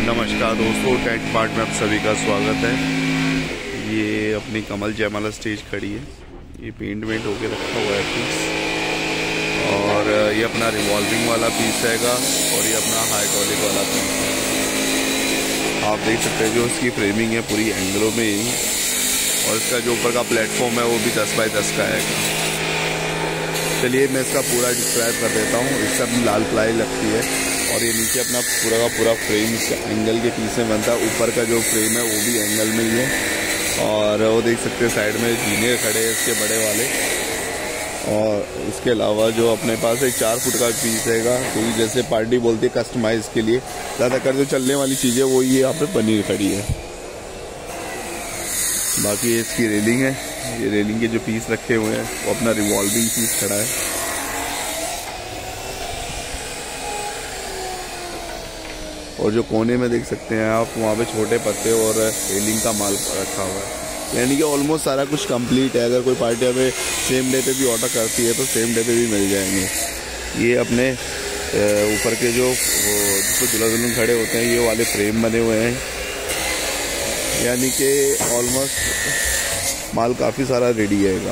नमस्कार दोस्तों, take part में आप सभी का स्वागत है। ये अपनी कमल जयमाला स्टेज खड़ी है। ये पेंट वेंट होके रखा हुआ है पीस, और ये अपना रिवॉल्विंग वाला पीस हैगा, और ये अपना हाइड्रोलिक वाला पीस है। आप देख सकते हैं जो इसकी फ्रेमिंग है पूरी एंगलों में ही, और इसका जो ऊपर का प्लेटफॉर्म है वो भी 10 बाई 10 का है। चलिए मैं इसका पूरा डिस्क्राइब कर देता हूँ। इससे अपनी लाल प्लाई लगती है, और ये नीचे अपना पूरा का पूरा फ्रेम इसका एंगल के पीस में बनता है। ऊपर का जो फ्रेम है वो भी एंगल में ही है, और वो देख सकते हैं साइड में जीने खड़े हैं इसके बड़े वाले। और इसके अलावा जो अपने पास एक 4 फुट का पीस हैगा, क्योंकि जैसे पार्टी बोलती है कस्टमाइज के लिए ज़्यादातर जो चलने वाली चीज़ें वो ये यहाँ पे बनी खड़ी है। बाकी ये इसकी रेलिंग है। ये रेलिंग के जो पीस रखे हुए हैं वो अपना रिवॉल्विंग पीस खड़ा है। और जो कोने में देख सकते हैं आप, वहाँ पे छोटे पत्ते और रेलिंग का माल रखा हुआ है। यानी कि ऑलमोस्ट सारा कुछ कंप्लीट है। अगर कोई पार्टी हमें सेम डे पे भी ऑर्डर करती है तो सेम डे पे भी मिल जाएंगे। ये अपने ऊपर के जो जिसको दूल्हा दुल्हन खड़े होते हैं, ये वाले फ्रेम बने हुए हैं। यानी कि ऑलमोस्ट माल काफ़ी सारा रेडी हैगा।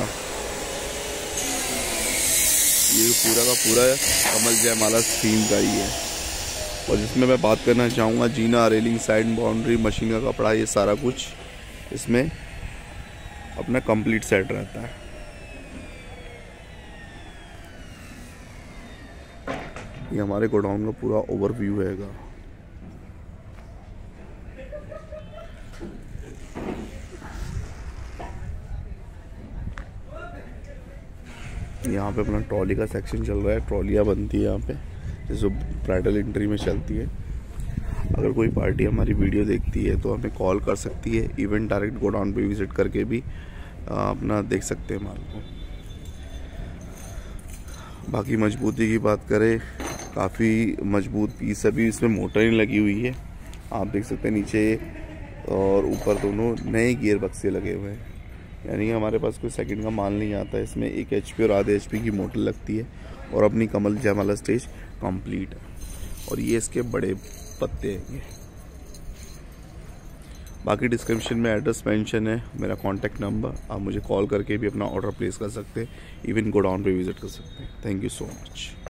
ये पूरा का पूरा कमल जयमाला थीम का ही है। और जिसमें मैं बात करना चाहूँगा, जीना, रेलिंग, साइड बाउंड्री, मशीन का कपड़ा, ये सारा कुछ इसमें अपना कंप्लीट सेट रहता है। ये हमारे गोडाउन का पूरा ओवरव्यू हैगा। यहाँ पे अपना ट्रॉली का सेक्शन चल रहा है। ट्रॉलियाँ बनती है यहाँ पे, जैसे ब्राइडल एंट्री में चलती है। अगर कोई पार्टी हमारी वीडियो देखती है तो हमें कॉल कर सकती है। इवन डायरेक्ट गोडाउन पे विजिट करके भी अपना देख सकते हैं माल को। बाकी मजबूती की बात करें, काफ़ी मजबूत पीस अभी इसमें मोटर लगी हुई है। आप देख सकते हैं नीचे और ऊपर दोनों नए गियर बक्से लगे हुए हैं। यानी कि हमारे पास कोई सेकंड का माल नहीं आता है। इसमें 1 HP और आधे HP की मोटर लगती है, और अपनी कमल जयमाला स्टेज कंप्लीट है। और ये इसके बड़े पत्ते हैं। बाकी डिस्क्रिप्शन में एड्रेस मेंशन है, मेरा कॉन्टैक्ट नंबर। आप मुझे कॉल करके भी अपना ऑर्डर प्लेस कर सकते हैं। इवन गोडाउन पे विजिट कर सकते हैं। Thank you so much.